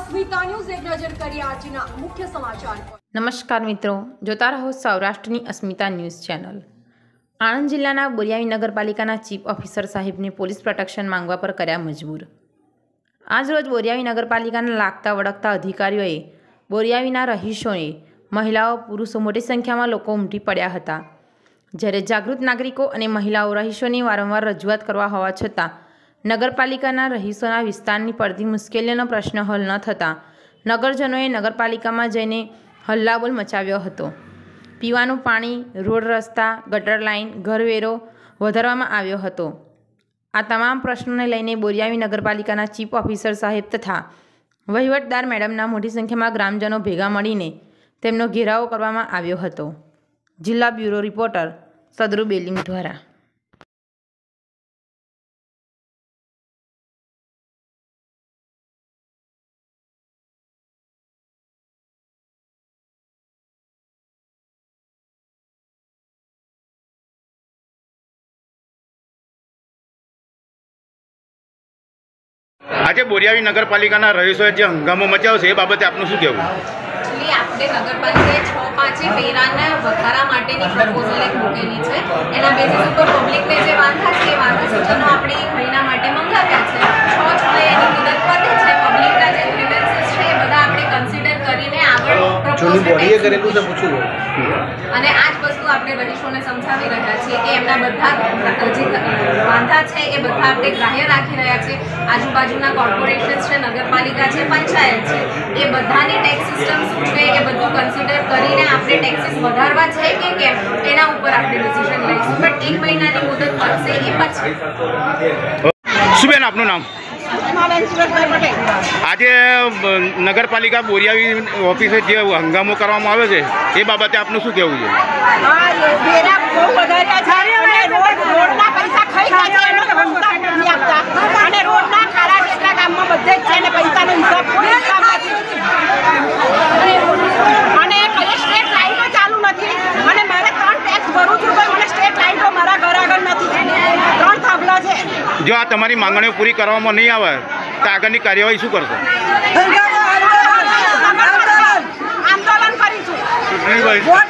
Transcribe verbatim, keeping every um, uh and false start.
અસ્મિતા news એક નજર કરીએ આજના મુખ્ય સમાચાર પર। નમસ્કાર મિત્રો, જોતા રહો સૌરાષ્ટ્રની અસ્મિતા ન્યૂઝ ચેનલ। આણંદ જિલ્લાના બોરિયાવી નગરપાલિકાના ચીફ ઓફિસર સાહેબને પોલીસ પ્રોટેક્શન માંગવા પર કર્યા મજબૂર। આજરોજ બોરિયાવી નગરપાલિકાના લાગતા વળગતા અધિકારીઓએ બોરિયાવીના રહીશોએ મહિલાઓ પુરુષો મોટી સંખ્યામાં લોકો ઉમટી પડ્યા હતા। જ્યારે જાગૃત નાગરિકો અને મહિલાઓ રહીશોની વારંવાર રજૂઆત કરવા હોવા છતાં નગરપાલિકાના રહીશોના વિસ્તારની પડતી મુશ્કેલીઓનો પ્રશ્ન હલ ન થતાં નગરજનોએ નગરપાલિકામાં જઈને હલ્લાબોલ મચાવ્યો હતો। પીવાનું પાણી, રોડ રસ્તા, ગટર લાઇન, ઘરવેરો વધારવામાં આવ્યો હતો। આ તમામ પ્રશ્નોને લઈને બોરિયાવી નગરપાલિકાના ચીફ ઓફિસર સાહેબ તથા વહીવટદાર મેડમના મોટી સંખ્યામાં ગ્રામજનો ભેગા મળીને તેમનો ઘેરાવો કરવામાં આવ્યો હતો। જિલ્લા બ્યુરો રિપોર્ટર સદરુ બેલિંગ દ્વારા। આજે બોરિયાવી નગરપાલિકાના રહીશોએ જે હંગામો મચાવ્યો છે એ બાબતે આપનું શું કહેવું? એકચ્યુઅલી આપણે નગરપાલિકાએ છ પાંચે વેરાના વધારા માટેની પ્રપોઝલ એક મૂકેલી છે। એના બેઝિસ ઉપર પબ્લિકને જે વાંધા છે એ વાંધા સૂચનો આપણે એક મહિના માટે મંગાવ્યા છે। છ જુલાઈ એની મુદત પતે છે। પબ્લિકના જે ગ્રીવન્સીસ છે એ બધા આપણે કન્સિડર કરીને આગળ પ્રપોઝલ કરેલું છે પૂછું અને આ જ વસ્તુ આપણે રહીશોને સમજાવી રહ્યા છીએ કે એમના બધા જે વાંધા છે એ બધા આપણે ગ્રાહ્ય રાખી રહ્યા છીએ। આજુબાજુના કોર્પોરેશન્સ છે, નગરપાલિકા છે, પંચાયત છે, એ બધાની ટેક્સ સિસ્ટમ શું છે એ બધું કન્સિડર કરીને આપણે ટેક્સીસ વધારવા છે કે કેમ એના ઉપર આપણે ડિસિઝન લઈશું। બટ એક મહિનાની મુદત મળશે એ પછી। શું બેન આપનું નામ? આજે નગરપાલિકા બોરિયાવી ઓફિસે જે હંગામો કરવામાં આવે છે એ બાબતે આપનું શું કહેવું છે? જો આ તમારી માંગણીઓ પૂરી કરવામાં નહીં આવે તો આગળની કાર્યવાહી શું કરશો? આંદોલન કરીશું।